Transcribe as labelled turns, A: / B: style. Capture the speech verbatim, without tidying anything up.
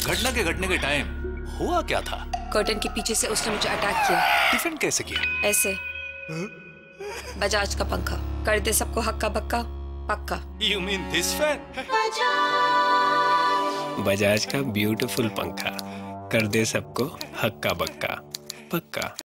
A: घटना के घटने के टाइम हुआ क्या था?
B: कर्टन के पीछे से उसने मुझे अटैक किया।
A: डिफेंड कैसे किया?
B: ऐसे बजाज का पंखा कर दे सबको हक्का बक्का पक्का।
A: You mean this fan?
C: Bajaj का ब्यूटीफुल पंखा कर दे सबको हक्का बक्का पक्का।